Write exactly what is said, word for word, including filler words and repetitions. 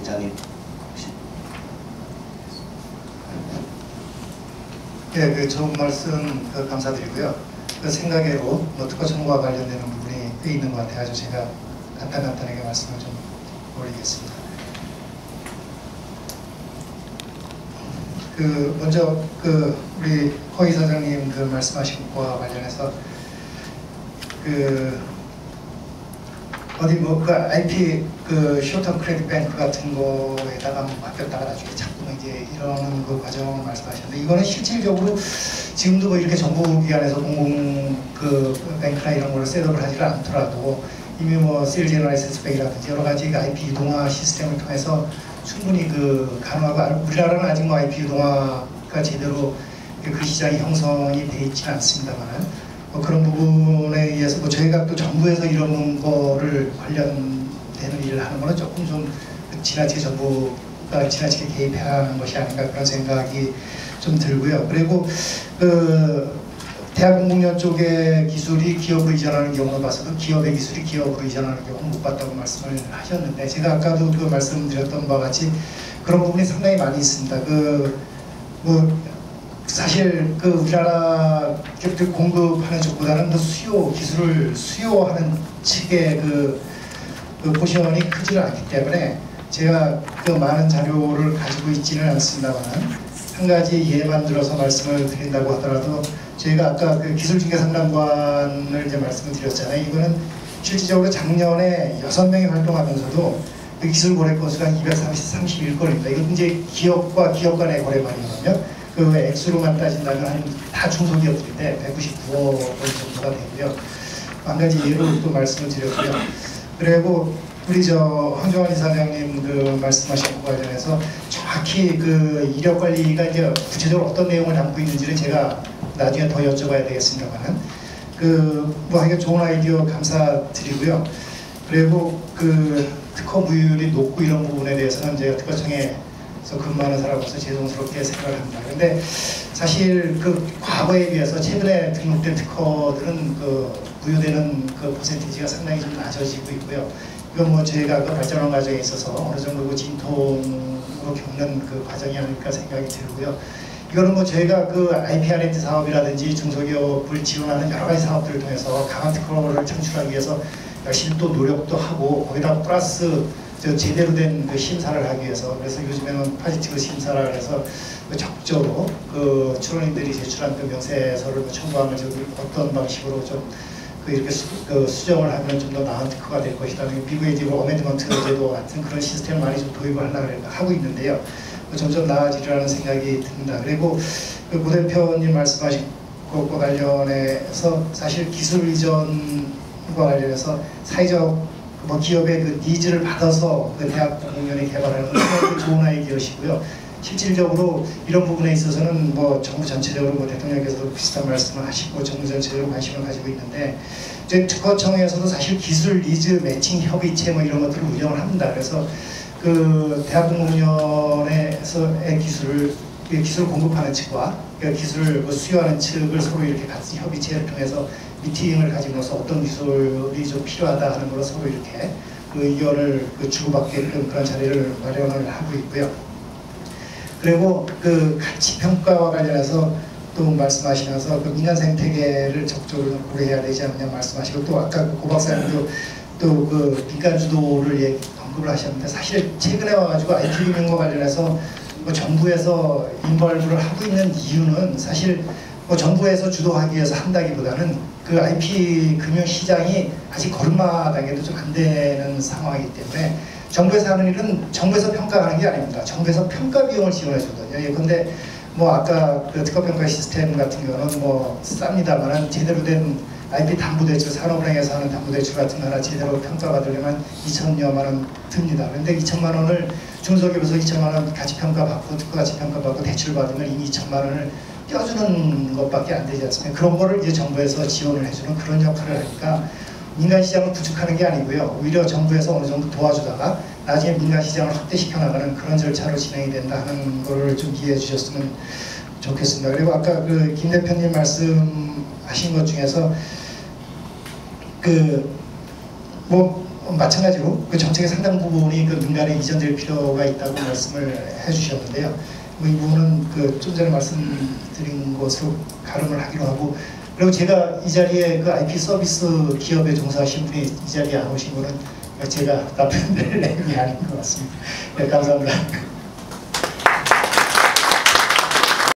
본부장님 혹시. 네, 그 좋은 말씀 그 감사드리고요. 그 생각외로 뭐 특허 청구와 관련되는 부분이 꽤 있는 것 같아요. 제가 간단간단하게 말씀을 좀 올리겠습니다. 그 먼저 그 우리 허 이사장님 그 말씀하신 것과 관련해서 그 어디 뭐 그 아이피 그 쇼텀 크레딧 뱅크 같은 거에다가 뭐 맡겼다가 나중에 자꾸 이제 이러는 그 과정을 말씀하셨는데, 이거는 실질적으로 지금도 뭐 이렇게 정부기관에서 공공 그 뱅크나 이런 거를 셋업을 하지를 않더라도 이미 뭐 셀제너라이센스 백이라든지 여러 가지 아이피 유동화 시스템을 통해서 충분히 그 가능하고, 우리나라는 아직 뭐 아이피 유동화가 제대로 그 시장이 형성이 되어 있지는 않습니다만, 뭐 그런 부분에 의해서 뭐 저희가 또 정부에서 이런 거를 관련되는 일을 하는 거는 조금 좀 지나치게 정부가 지나치게 개입하는 것이 아닌가 그런 생각이 좀 들고요. 그리고 그 대학공공연 쪽의 기술이 기업으로 이전하는 경우를 봐서도 기업의 기술이 기업으로 이전하는 경우는 못 봤다고 말씀을 하셨는데, 제가 아까도 그 말씀드렸던 바와 같이 그런 부분이 상당히 많이 있습니다. 그 뭐 사실 그 우리나라 기업들 공급하는 쪽보다는 더 수요, 기술을 수요하는 측의 그, 그 포션이 크지는 않기 때문에 제가 그 많은 자료를 가지고 있지는 않습니다만, 한 가지 예만 들어서 말씀을 드린다고 하더라도, 저희가 아까 그 기술중개상담관을 이제 말씀을 드렸잖아요. 이거는 실질적으로 작년에 여섯 명이 활동하면서도 그 기술 거래 건수가 이백삼십일 건입니다. 이건 이제 기업과 기업 간의 거래만이거든요. 그 액수로만 따진다면 한 다 중소기업들인데 백구십구억 원 정도가 되고요. 한 가지 예로 또 말씀을 드렸고요. 그리고 우리 저 황정환 이사장님 그 말씀하신 것 관련해서 정확히 그 이력 관리가 이제 구체적으로 어떤 내용을 담고 있는지를 제가 나중에 더 여쭤봐야 되겠습니다만은, 그 뭐 하여간 좋은 아이디어 감사드리고요. 그리고 그 특허 무효율이 높고 이런 부분에 대해서는 제가 특허청에서 근무하는 사람으로서 죄송스럽게 생각을 합니다. 그런데 사실 그 과거에 비해서 최근에 등록된 특허들은 그 무효되는 그 퍼센티지가 상당히 좀 낮아지고 있고요. 이건 뭐 저희가 그 발전하는 과정에 있어서 어느 정도 그 진통으로 겪는 그 과정이 아닐까 생각이 들고요. 이거는 뭐 저희가 그 아이피알앤디 사업이라든지 중소기업을 지원하는 여러 가지 사업들을 통해서 강한 특허를 창출하기 위해서 열심히 또 노력도 하고, 거기다 플러스 저 제대로 된 그 심사를 하기 위해서, 그래서 요즘에는 파지티브 심사를 해서 그 적극적으로 그 출원인들이 제출한 그 명세서를 첨부하면 저기 어떤 방식으로 좀 그 이렇게 수, 그 수정을 하면 좀 더 나은 특허가 될 것이다. 미국의 이제 뭐 어멘드먼트 제도 같은 그런 시스템을 많이 좀 도입을 하려고 하고 있는데요. 점점 나아지리라는 생각이 듭니다. 그리고 그 고 대표님 말씀하신 것과 관련해서 사실 기술 이전과 관련해서 사회적 뭐 기업의 그 니즈를 받아서 그 대학 공공연히 개발하는 건 좋은 아이디어시고요. 실질적으로 이런 부분에 있어서는 뭐 정부 전체적으로 뭐 대통령께서도 비슷한 말씀을 하시고 정부 전체적으로 관심을 가지고 있는데, 이제 특허청에서도 사실 기술 니즈 매칭 협의체 뭐 이런 것들을 운영을 합니다. 그래서 그 대학공공연에서의 기술을 기술을 공급하는 측과 기술을 수요하는 측을 서로 이렇게 같은 협의체를 통해서 미팅을 가지고서 어떤 기술이 좀 필요하다 하는 걸로 서로 이렇게 그 의견을 그 주고받게끔 그런 자리를 마련을 하고 있고요. 그리고 그 가치 평가와 관련해서 또 말씀하시면서 그 민간 생태계를 적극적으로 고려해야 되지 않느냐 말씀하시고, 또 아까 고 박사님도 또 그 민간 주도를 얘기, 언급을 하셨는데, 사실 최근에 와가지고 아이티 금융과 관련해서 뭐 정부에서 인벌브를 하고 있는 이유는 사실 뭐 정부에서 주도하기 위해서 한다기보다는 그 아이피 금융 시장이 아직 걸음마당에도 좀 안 되는 상황이기 때문에 정부에서 하는 일은 정부에서 평가하는 게 아닙니다. 정부에서 평가 비용을 지원해 주거든요. 그런데 뭐 아까 그 특허평가 시스템 같은 경우는 뭐 쌉니다만은 제대로 된 아이피 담보대출, 산업은행에서 하는 담보대출 같은 거 하나 제대로 평가받으려면 이천여만 원 듭니다. 그런데 이천만 원을 중소기업에서 이천만 원 가치평가 받고 특허 가치평가 받고 대출 받으면 이미 이천만 원을 떼어주는 것밖에 안 되지 않습니까? 그런 거를 이제 정부에서 지원을 해주는 그런 역할을 하니까 민간 시장을 구축하는 게 아니고요. 오히려 정부에서 어느 정도 도와주다가 나중에 민간 시장을 확대시켜 나가는 그런 절차로 진행이 된다 하는 거를 좀 이해해 주셨으면 좋겠습니다. 그리고 아까 그 김 대표님 말씀하신 것 중에서 그 뭐 마찬가지로 그 정책의 상당 부분이 그 민간에 이전될 필요가 있다고 말씀을 해주셨는데요. 뭐 이 부분은 그 좀 전에 말씀드린 것으로 가름을 하기로 하고, 그리고 제가 이 자리에 그 아이피 서비스 기업에 종사하신 분이 이 자리에 안 오신 거는 제가 답변드릴 내용이 아닌 것 같습니다. 네, 감사합니다.